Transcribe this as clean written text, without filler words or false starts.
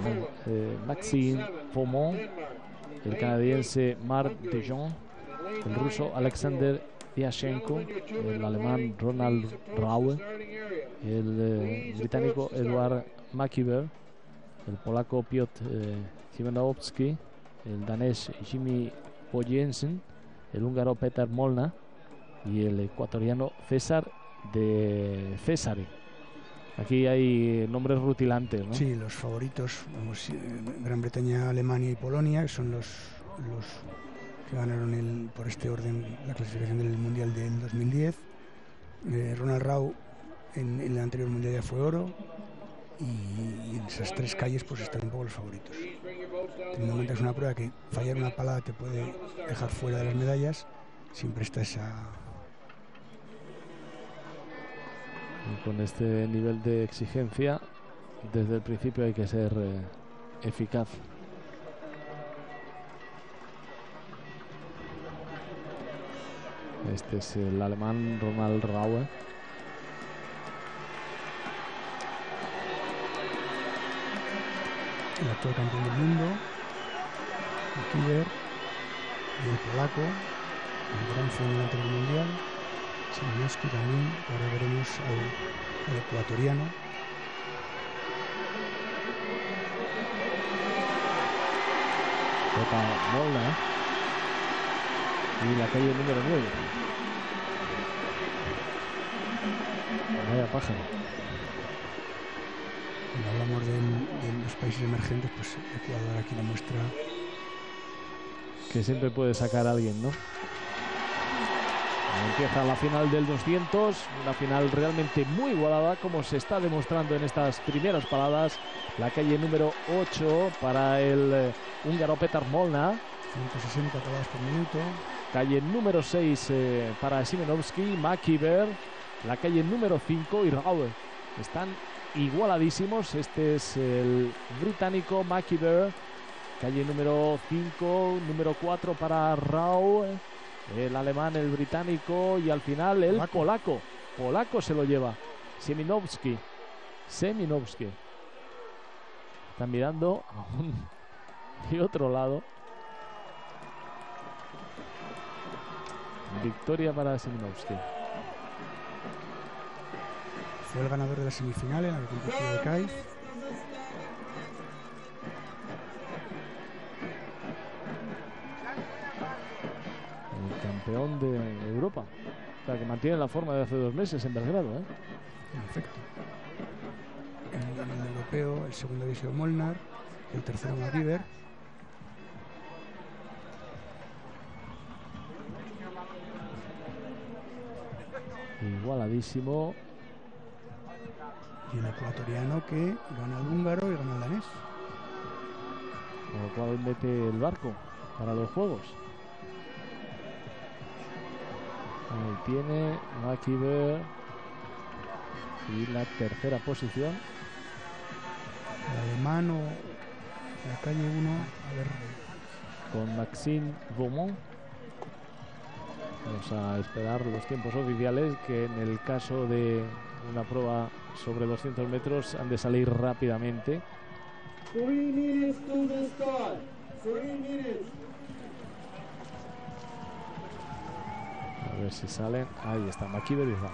Maxime Faumont, el canadiense Marc Dejean, el ruso Alexander Diashenko, el alemán Ronald Raue, el británico Eduard Makiber, el polaco Piotr Siemianowski, el danés Jimmy Bojensen, el húngaro Peter Molnar y el ecuatoriano César de Cesare. Aquí hay nombres rutilantes, ¿no? Sí, los favoritos, Gran Bretaña, Alemania y Polonia, que son los que ganaron por este orden la clasificación del Mundial del 2010. Ronald Raue en el anterior Mundial ya fue oro, y en esas tres calles pues están un poco los favoritos. Teniendo en cuenta que es una prueba que fallar una palada te puede dejar fuera de las medallas, siempre está esa... Y con este nivel de exigencia, desde el principio hay que ser eficaz. Este es el alemán Ronald Raue. El actual campeón del mundo, Makiber, y el polaco, el bronce en el anterior mundial, Siemianowski también. Ahora veremos al ecuatoriano. Molnar y la calle número 9. Vaya pájaro. Cuando hablamos de los países emergentes, pues Ecuador aquí demuestra que siempre puede sacar a alguien, ¿no? Empieza la final del 200, una final realmente muy igualada, como se está demostrando en estas primeras paradas. La calle número 8 para el húngaro Peter Molnar, 160 paradas por minuto. Calle número 6 para Siemianowski, Makiber. La calle número 5 y Raue. Están igualadísimos. Este es el británico Makiber. Calle número 5, número 4 para Raue. El alemán, el británico y al final el polaco. Polaco se lo lleva. Siemianowski. Están mirando a un y otro lado. Victoria para Siemianowski. Fue el ganador de la semifinal en la que compitió de CAIF. El campeón de Europa. O sea, que mantiene la forma de hace 2 meses en Belgrado, ¿eh? En efecto. En el europeo, el segundo había sido Molnar, el tercero Makiber. Igualadísimo. Y el ecuatoriano que gana el húngaro y gana el danés. Con lo cual mete el barco para los juegos. Ahí tiene Makiber. Y la tercera posición. El alemán o la calle 1. A ver. Con Maxime Faumont. Vamos a esperar los tiempos oficiales, que en el caso de una prueba sobre 200 metros han de salir rápidamente. 3 minutes to the start. 3 minutes. A ver si salen. Ahí está Makiber y Raue.